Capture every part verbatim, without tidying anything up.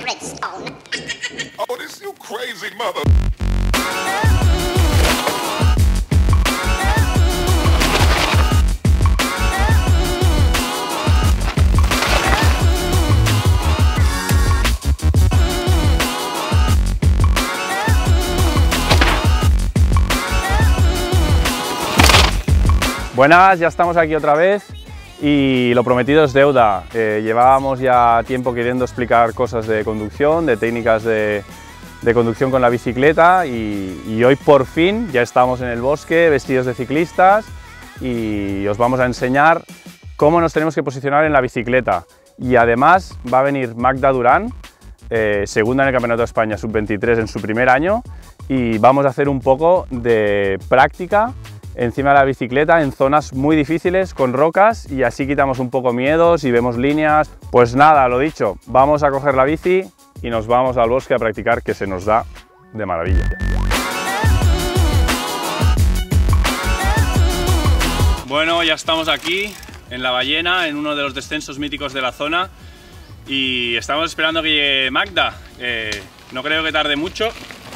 Redstone. Oh, this you crazy mother. Buenas, ya estamos aquí otra vez y lo prometido es deuda. Eh, llevábamos ya tiempo queriendo explicar cosas de conducción, de técnicas de, de conducción con la bicicleta y, y hoy por fin ya estamos en el bosque vestidos de ciclistas y os vamos a enseñar cómo nos tenemos que posicionar en la bicicleta. Y además va a venir Magda Durán, eh, segunda en el Campeonato de España sub veintitrés en su primer año, y vamos a hacer un poco de práctica encima de la bicicleta en zonas muy difíciles con rocas y así quitamos un poco miedos y vemos líneas. Pues nada, lo dicho, vamos a coger la bici y nos vamos al bosque a practicar, que se nos da de maravilla. Bueno, ya estamos aquí en La Ballena, en uno de los descensos míticos de la zona y estamos esperando que llegue Magda. Eh, no creo que tarde mucho.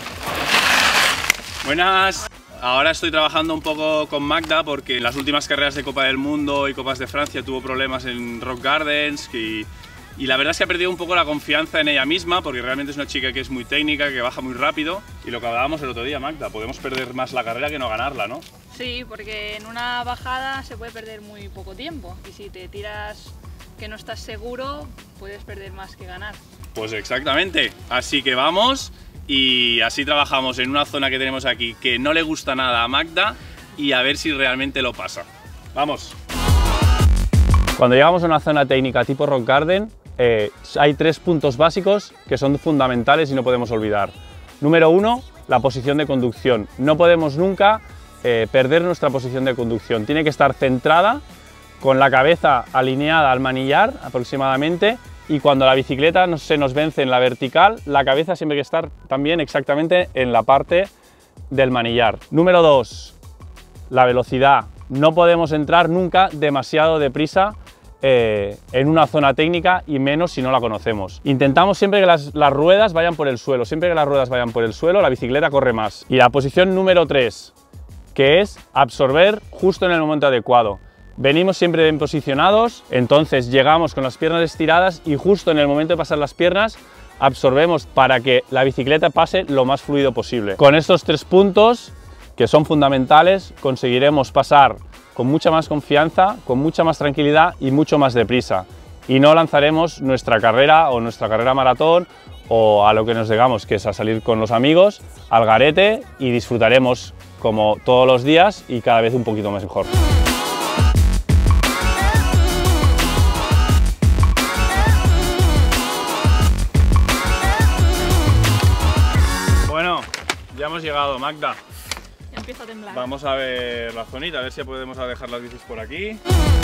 Buenas. Ahora estoy trabajando un poco con Magda porque en las últimas carreras de Copa del Mundo y Copas de Francia tuvo problemas en Rock Gardens y, y la verdad es que ha perdido un poco la confianza en ella misma porque realmente es una chica que es muy técnica, que baja muy rápido y lo que hablábamos el otro día, Magda, podemos perder más la carrera que no ganarla, ¿no? Sí, porque en una bajada se puede perder muy poco tiempo y si te tiras que no estás seguro puedes perder más que ganar. Pues exactamente, así que vamos. Y así trabajamos en una zona que tenemos aquí que no le gusta nada a Magda y a ver si realmente lo pasa. ¡Vamos! Cuando llegamos a una zona técnica tipo Rock Garden, eh, hay tres puntos básicos que son fundamentales y no podemos olvidar. Número uno, la posición de conducción. No podemos nunca eh, perder nuestra posición de conducción. Tiene que estar centrada, con la cabeza alineada al manillar aproximadamente. Y cuando la bicicleta no se nos vence en la vertical, la cabeza siempre hay que estar también exactamente en la parte del manillar. Número dos, la velocidad. No podemos entrar nunca demasiado deprisa eh, en una zona técnica y menos si no la conocemos. Intentamos siempre que las, las ruedas vayan por el suelo. Siempre que las ruedas vayan por el suelo, la bicicleta corre más. Y la posición número tres, que es absorber justo en el momento adecuado. Venimos siempre bien posicionados, entonces llegamos con las piernas estiradas y justo en el momento de pasar las piernas absorbemos para que la bicicleta pase lo más fluido posible. Con estos tres puntos, que son fundamentales, conseguiremos pasar con mucha más confianza, con mucha más tranquilidad y mucho más deprisa. Y no lanzaremos nuestra carrera o nuestra carrera maratón o a lo que nos digamos, que es a salir con los amigos, al garete, y disfrutaremos como todos los días y cada vez un poquito más mejor. Ya hemos llegado, Magda. Ya empieza a temblar. Vamos a ver la zonita, a ver si podemos dejar las bicis por aquí.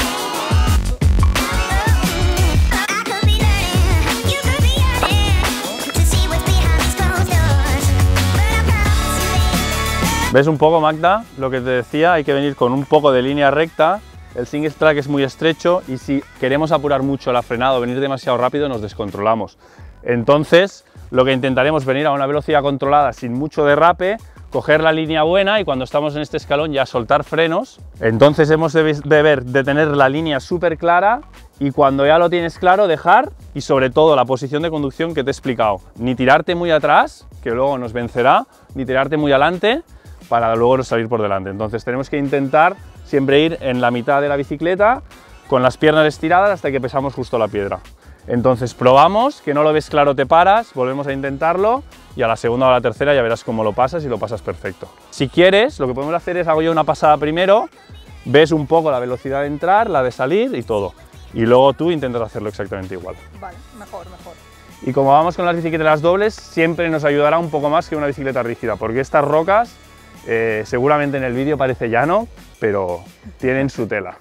¿Ves un poco, Magda? Lo que te decía, hay que venir con un poco de línea recta. El single track es muy estrecho y si queremos apurar mucho la frenada o venir demasiado rápido nos descontrolamos. Entonces, lo que intentaremos es venir a una velocidad controlada sin mucho derrape, coger la línea buena y cuando estamos en este escalón ya soltar frenos. Entonces hemos de ver de tener la línea súper clara y cuando ya lo tienes claro dejar, y sobre todo la posición de conducción que te he explicado. Ni tirarte muy atrás, que luego nos vencerá, ni tirarte muy adelante para luego salir por delante. Entonces tenemos que intentar siempre ir en la mitad de la bicicleta con las piernas estiradas hasta que pesamos justo la piedra. Entonces probamos, que no lo ves claro te paras, volvemos a intentarlo y a la segunda o a la tercera ya verás cómo lo pasas y lo pasas perfecto. Si quieres, lo que podemos hacer es, hago yo una pasada primero, ves un poco la velocidad de entrar, la de salir y todo. Y luego tú intentas hacerlo exactamente igual. Vale, mejor, mejor. Y como vamos con las bicicletas dobles, siempre nos ayudará un poco más que una bicicleta rígida, porque estas rocas, eh, seguramente en el vídeo parece llano, pero tienen su tela.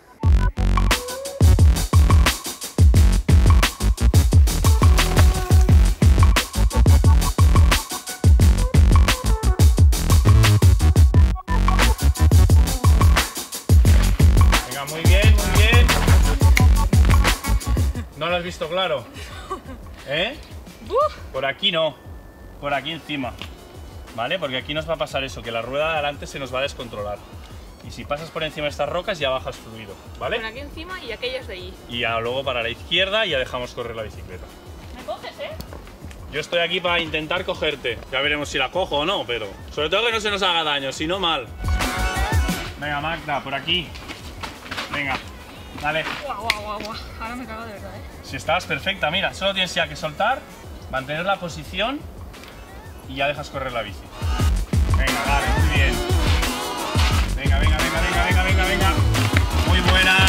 ¿No lo has visto claro? ¿Eh? Uh. Por aquí no, por aquí encima, ¿vale? Porque aquí nos va a pasar eso, que la rueda de adelante se nos va a descontrolar. Y si pasas por encima de estas rocas ya bajas fluido, ¿vale? Por aquí encima y aquellas de ahí. Y ya luego para la izquierda y ya dejamos correr la bicicleta. ¿Me coges, eh? Yo estoy aquí para intentar cogerte. Ya veremos si la cojo o no, pero sobre todo que no se nos haga daño, si no mal. Venga, Magda, por aquí. Venga, dale. Guau, guau, guau, guau. Ahora me cago de verdad, eh. Si estabas perfecta, mira, solo tienes ya que soltar, mantener la posición y ya dejas correr la bici. Venga, vale, muy bien. Venga, venga, venga, venga, venga, venga, venga. Muy buena.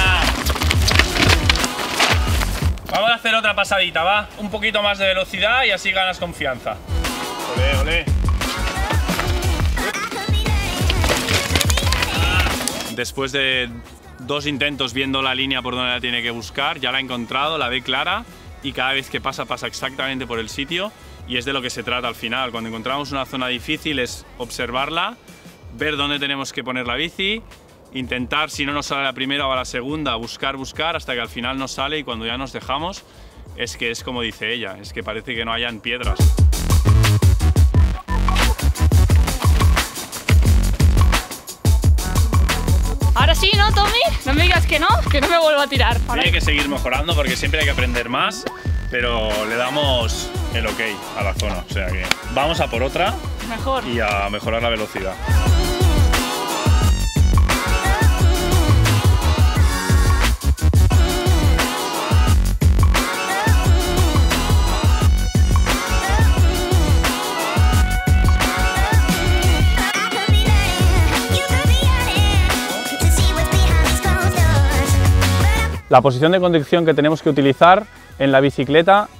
Vamos a hacer otra pasadita, ¿va? Un poquito más de velocidad y así ganas confianza. Olé, olé. Después de dos intentos viendo la línea por donde la tiene que buscar, ya la ha encontrado, la ve clara y cada vez que pasa, pasa exactamente por el sitio y es de lo que se trata al final. Cuando encontramos una zona difícil es observarla, ver dónde tenemos que poner la bici, intentar, si no nos sale la primera o a la segunda, buscar, buscar hasta que al final nos sale y cuando ya nos dejamos es que es como dice ella, es que parece que no hayan piedras. Ahora sí, ¿no, Tommy? No me digas que no, que no me vuelvo a tirar. Ahora... Tiene que seguir mejorando porque siempre hay que aprender más, pero le damos el ok a la zona, o sea que vamos a por otra. Mejor. Y a mejorar la velocidad. La posición de conducción que tenemos que utilizar en la bicicleta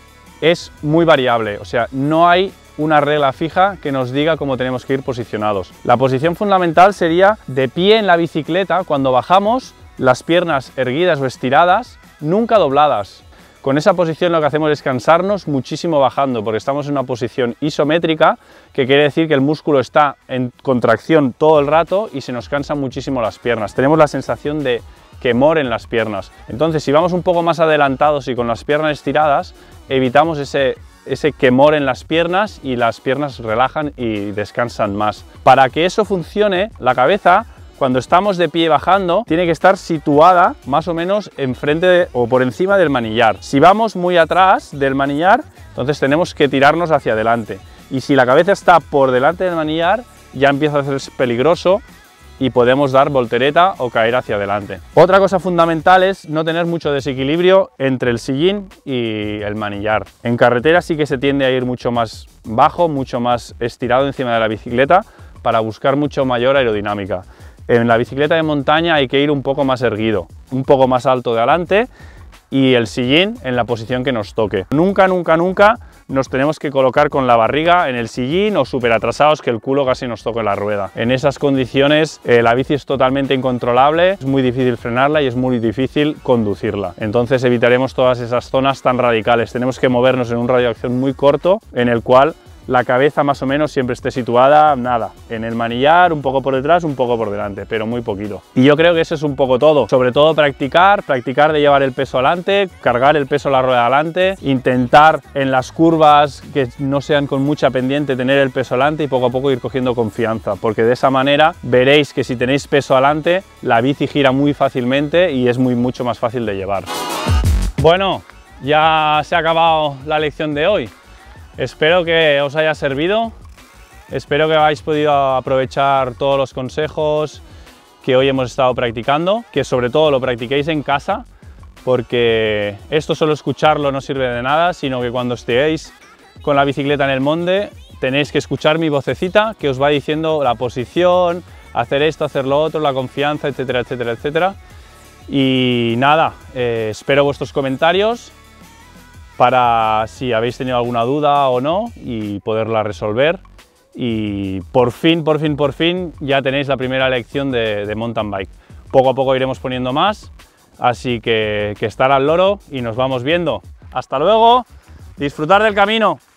es muy variable, o sea, no hay una regla fija que nos diga cómo tenemos que ir posicionados. La posición fundamental sería de pie en la bicicleta cuando bajamos, las piernas erguidas o estiradas, nunca dobladas. Con esa posición lo que hacemos es cansarnos muchísimo bajando, porque estamos en una posición isométrica, que quiere decir que el músculo está en contracción todo el rato y se nos cansan muchísimo las piernas. Tenemos la sensación de quemor en las piernas. Entonces, si vamos un poco más adelantados y con las piernas estiradas, evitamos ese, ese quemor en las piernas y las piernas relajan y descansan más. Para que eso funcione, la cabeza, cuando estamos de pie bajando, tiene que estar situada más o menos enfrente de, o por encima del manillar. Si vamos muy atrás del manillar, entonces tenemos que tirarnos hacia adelante. Y si la cabeza está por delante del manillar, ya empieza a hacerse peligroso y podemos dar voltereta o caer hacia adelante. Otra cosa fundamental es no tener mucho desequilibrio entre el sillín y el manillar. En carretera sí que se tiende a ir mucho más bajo, mucho más estirado encima de la bicicleta para buscar mucho mayor aerodinámica. En la bicicleta de montaña hay que ir un poco más erguido, un poco más alto de adelante y el sillín en la posición que nos toque. Nunca, nunca, nunca nos tenemos que colocar con la barriga en el sillín o súper atrasados que el culo casi nos toque la rueda. En esas condiciones eh, la bici es totalmente incontrolable, es muy difícil frenarla y es muy difícil conducirla. Entonces evitaremos todas esas zonas tan radicales. Tenemos que movernos en un radio de acción muy corto en el cual la cabeza más o menos siempre esté situada, nada, en el manillar, un poco por detrás, un poco por delante, pero muy poquito. Y yo creo que eso es un poco todo, sobre todo practicar, practicar de llevar el peso adelante, cargar el peso a la rueda adelante, intentar en las curvas que no sean con mucha pendiente tener el peso adelante y poco a poco ir cogiendo confianza, porque de esa manera veréis que si tenéis peso adelante, la bici gira muy fácilmente y es muy, mucho más fácil de llevar. Bueno, ya se ha acabado la lección de hoy. Espero que os haya servido, espero que hayáis podido aprovechar todos los consejos que hoy hemos estado practicando, que sobre todo lo practiquéis en casa, porque esto solo escucharlo no sirve de nada, sino que cuando estéis con la bicicleta en el monte tenéis que escuchar mi vocecita que os va diciendo la posición, hacer esto, hacer lo otro, la confianza, etcétera, etcétera, etcétera. Y nada, eh, espero vuestros comentarios para si habéis tenido alguna duda o no y poderla resolver. Y por fin, por fin, por fin ya tenéis la primera lección de, de mountain bike. Poco a poco iremos poniendo más, así que, que estar al loro y nos vamos viendo. ¡Hasta luego! ¡Disfrutar del camino!